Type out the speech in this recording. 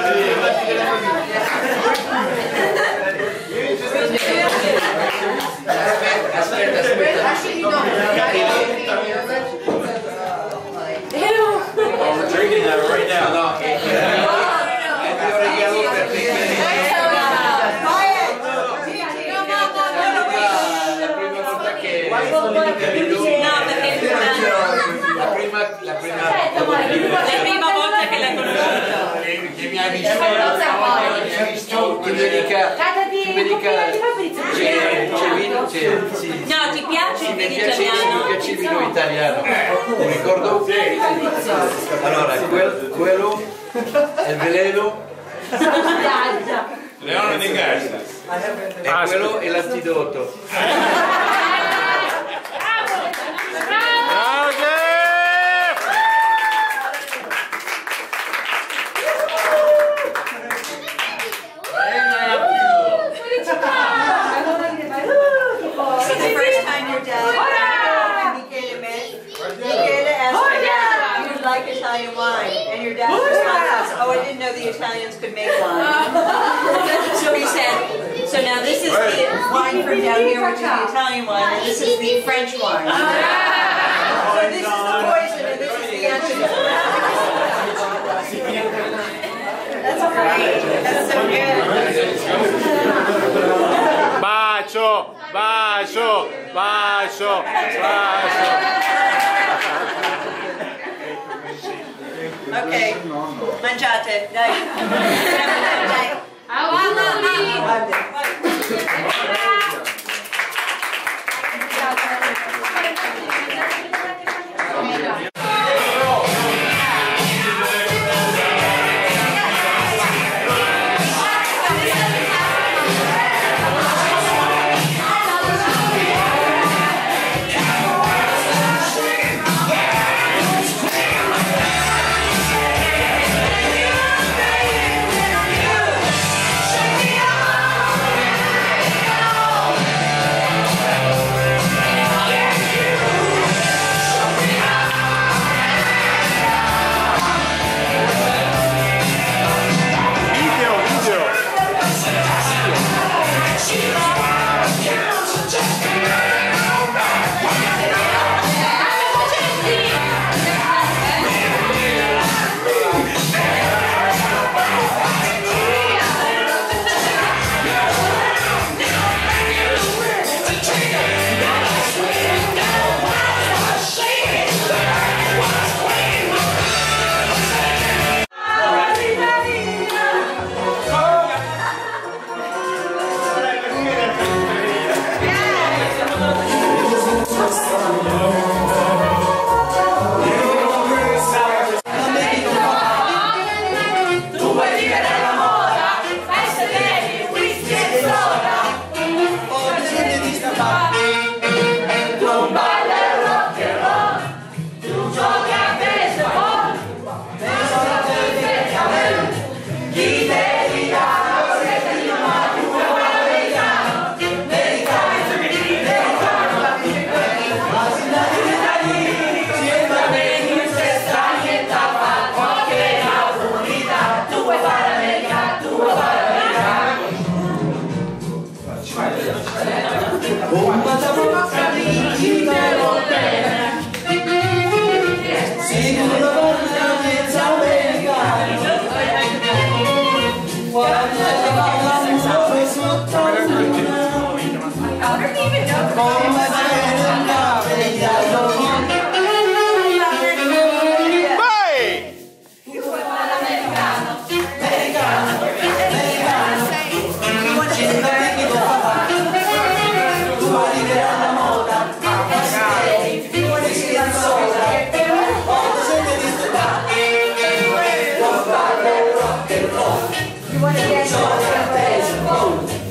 Aspetta. I'm drinking that right now. No, è il mio regalo per te. La prima volta che la prima volta che l'hai conosciuto, che mi ha visto, che mi dica c'è vino, no, ti piace il vino italiano? Mi piace il vino italiano, ti ricordo? Allora, quello è il veleno Leone di Garza. e quello è l'antidoto. Italian wine, and your dad responds, "Oh, I didn't know the Italians could make wine." So he said, "So now this is the wine from down here, which is the Italian wine, and this is the French wine. So this is the poison, and this is the antidote." That's great. That's so good. Bacio. Ok, mangiate, dai. Dai. You want to dance?